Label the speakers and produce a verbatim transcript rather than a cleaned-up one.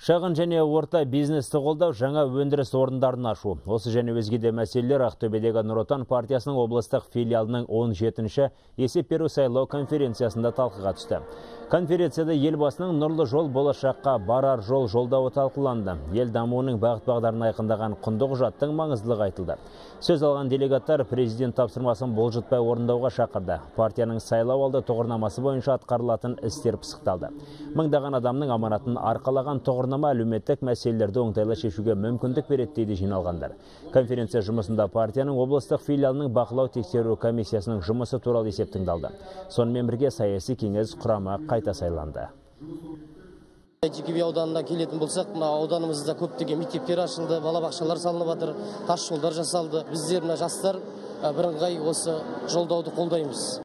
Speaker 1: Шағын және орта бизнесті қолдау, жаңа өндіріс орындарын ашу. Осы және өзге де мәселелер Ақтөбедегі Нұр Отан партиясының облыстық филиалының он жетінші есеп беру сайлау конференциясында талқыға түсті. Конференцияда елбасының нұрлы жол болашаққа барар жол жолдауы талқыланды. Ел дамуының бағыт-бағдарын айқындаған құнды құжаттың маңыздылығы айтылды. Сөз алған делегаттар президент тапсырмасын болжытпай орындауға шақырды. Партияның сайлау алды тұғырнамасы бойынша атқарылатын істер пысықталды. Мыңдаған адамның аманатын арқалаған тұғырнама әлеуметтік мәселелерді оңтайлы шешуге мүмкіндік береді дейді жиналғандар. Конференция жұмысында партияның облыстық филиалының бақылау тексеру комиссиясының жұмысы туралы есеп тыңдалды. Сонымен бірге саяси кеңес құрамы қайта сайланды.
Speaker 2: Әйтеке ауданына келетін болсақ, мына ауданымызда көптеген мектептер ашылды, балабақшалар салынып жатыр, тас жолдар жасалды. Біздер мына жастар бірыңғай осы жолдауды қолдаймыз.